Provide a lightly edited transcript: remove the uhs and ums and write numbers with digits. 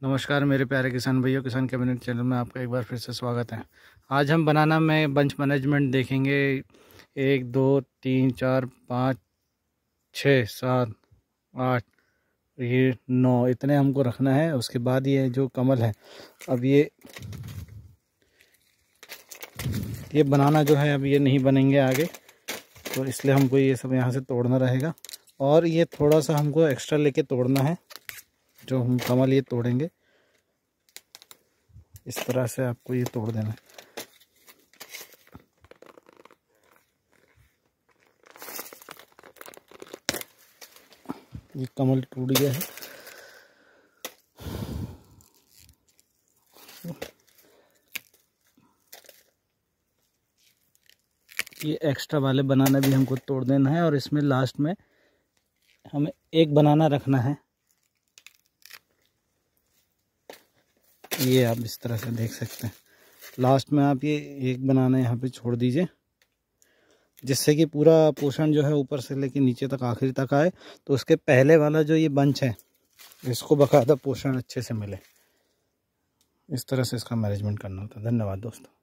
नमस्कार मेरे प्यारे किसान भाइयों, किसान कैबिनेट चैनल में आपका एक बार फिर से स्वागत है। आज हम बनाना में बंच मैनेजमेंट देखेंगे। 1 2 3 4 5 6 7 8 ये 9 इतने हमको रखना है। उसके बाद ये जो कमल है, अब ये बनाना जो है, अब ये नहीं बनेंगे आगे, तो इसलिए हमको ये सब यहाँ से तोड़ना रहेगा। और ये थोड़ा सा हमको एक्स्ट्रा लेके तोड़ना है। जो हम कमल ये तोड़ेंगे, इस तरह से आपको ये तोड़ देना है। ये कमल टूट गया है। ये एक्स्ट्रा वाले बनाना भी हमको तोड़ देना है और इसमें लास्ट में हमें एक बनाना रखना है। ये आप इस तरह से देख सकते हैं। लास्ट में आप ये एक बनाना यहाँ पे छोड़ दीजिए, जिससे कि पूरा पोषण जो है ऊपर से लेके नीचे तक आखिरी तक आए। तो उसके पहले वाला जो ये बंच है, इसको बकायदा पोषण अच्छे से मिले। इस तरह से इसका मैनेजमेंट करना होता है। धन्यवाद दोस्तों।